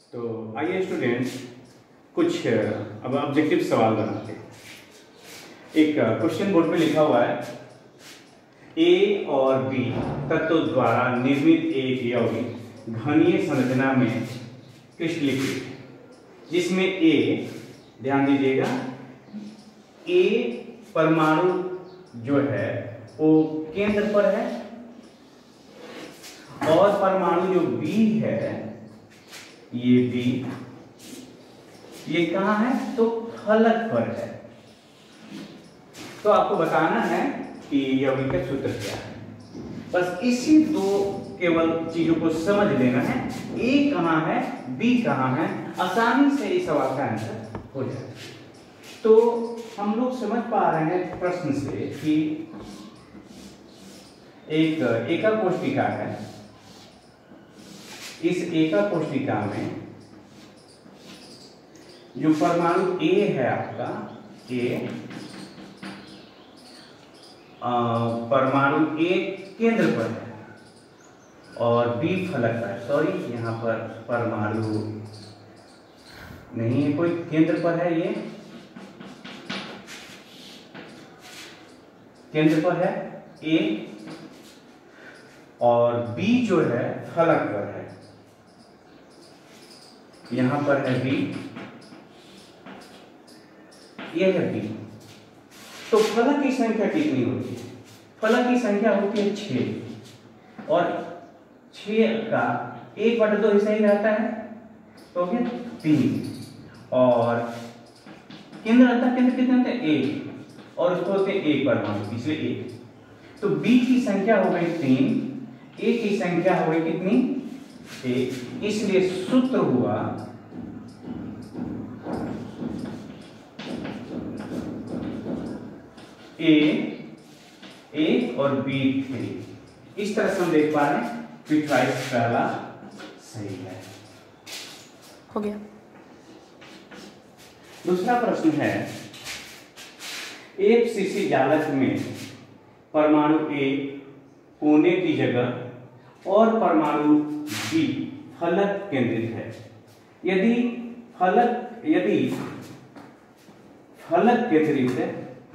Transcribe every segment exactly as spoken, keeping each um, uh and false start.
तो आइए स्टूडेंट्स कुछ अब ऑब्जेक्टिव सवाल बनाते हैं। एक क्वेश्चन बोर्ड पे लिखा हुआ है ए और बी तत्वों द्वारा निर्मित एक यौगिक घनीय संरचना में क्रिस्टलीकृत है, जिसमें ए, ध्यान दीजिएगा, ए परमाणु जो है वो केंद्र पर है और परमाणु जो बी है, ये बी, ये कहाँ है तो फलक पर है। तो आपको बताना है कि यौगिक का सूत्र क्या है। बस इसी दो केवल चीजों को समझ लेना है, ए कहाँ है, बी कहाँ है, आसानी से इस सवाल का आंसर हो जाए। तो हम लोग समझ पा रहे हैं प्रश्न से कि एक एका कोशिका है, इस एका कोशिका में जो परमाणु ए है आपका, ए परमाणु ए केंद्र पर है और बी फलक पर है। सॉरी, यहाँ पर परमाणु नहीं है, कोई केंद्र पर है, ये केंद्र पर है ए और बी जो है फलक पर है। यहां पर है बी, ये है बी। तो फलक की संख्या कितनी होती है? फलक की संख्या होती है छह और छह का एक बटा दो हिस्सा ही रहता है, तो फिर तीन। और केंद्र रहता है, केंद्र कितने होते हैं? एक, और उसको होते हैं एक परमाणु, इसलिए एक। तो बी की संख्या हो गई तीन, ए की संख्या हो गई कितनी? एक। इसलिए सूत्र हुआ ए एक और बी थ्री। इस तरह से हम देख पा रहे हैं कि चॉइस पहला सही है। हो गया। दूसरा प्रश्न है, एक शीशी जालक में परमाणु ए कोने की जगह और परमाणु बी फलक केंद्रित है। यदि फलक यदि फलक केंद्रित है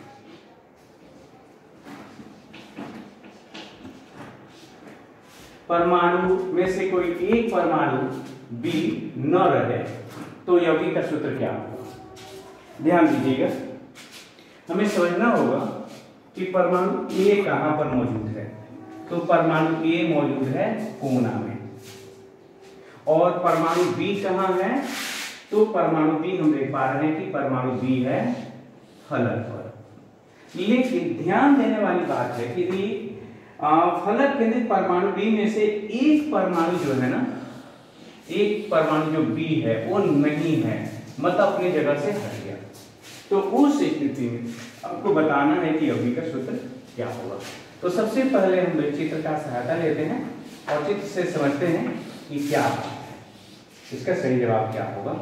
परमाणु में से कोई एक परमाणु बी न रहे तो यौगिक का सूत्र क्या होगा? ध्यान दीजिएगा, हमें समझना होगा कि परमाणु ए कहां पर मौजूद है। तो परमाणु ए मौजूद है कोना में और परमाणु बी कहां है? तो परमाणु बी हम देख पा रहे हैं कि परमाणु बी है फलक पर। लेकिन ध्यान देने वाली बात है कि फलक केंद्रित परमाणु बी में से एक परमाणु जो है ना, एक परमाणु जो बी है वो नहीं है, मतलब अपनी जगह से हट गया। तो उस स्थिति में आपको बताना है कि यौगिक का सूत्र क्या होगा। तो सबसे पहले हम चित्र का सहायता लेते हैं और चित्र से समझते हैं कि क्या है, इसका सही जवाब क्या होगा।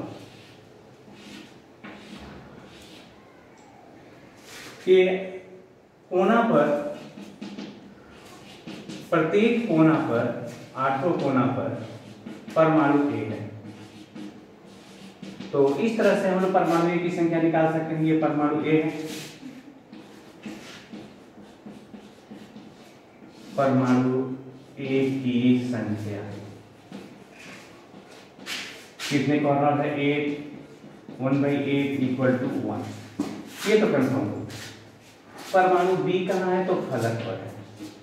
कि कोना पर, प्रत्येक कोना पर, आठों कोना पर परमाणु ए है। तो इस तरह से हम लोग परमाणु ए की संख्या निकाल सकते हैं। ये परमाणु ए है, परमाणु ए की संख्या कितने कॉर्नर है? Eight, one by eight equal to one. ये तो कंफर्म हो। परमाणु बी कहाँ है? तो फलक पर है।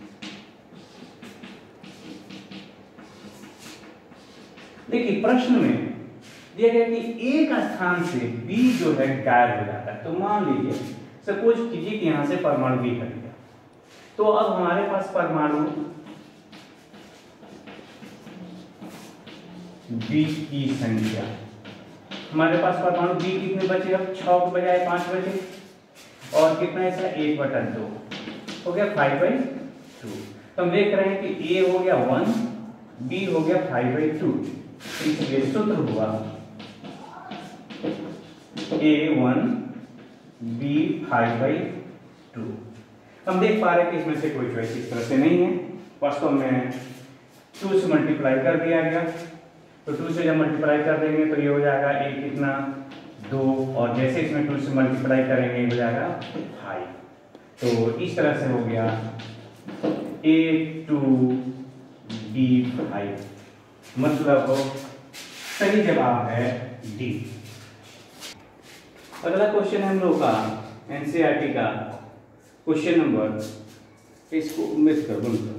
देखिए प्रश्न में दिया गया कि एक स्थान से बी जो है गायब हो जाता है। तो मान लीजिए, सपोज कीजिए कि यहां से परमाणु बी हट गया, तो अब हमारे पास परमाणु बी की संख्या, हमारे पास परमाणु बी कितने बचे? अब छह के बजाय पांच बचे और कितना ऐसा? एक बटा दो हो गया, फाइव बाई टू। तो हम देख रहे हैं कि ए हो गया वन, बी हो गया फाइव बाई टू। इसलिए सूत्र हुआ A one B five by two. हम देख पा रहे हैं कि इसमें से कोई चॉइस इस तरह से नहीं है, वास्तव में टू से मल्टीप्लाई कर दिया गया तो टू से जब मल्टीप्लाई कर देंगे तो ये हो जाएगा एक कितना दो, और जैसे इसमें टू से मल्टीप्लाई करेंगे ये हो जाएगा फाइव। तो इस तरह से हो गया ए टू डी फाइव, मतलब सही जवाब है डी। अगला क्वेश्चन है हम लोग का एनसीईआरटी का क्वेश्चन नंबर, इसको मिस कर बोलो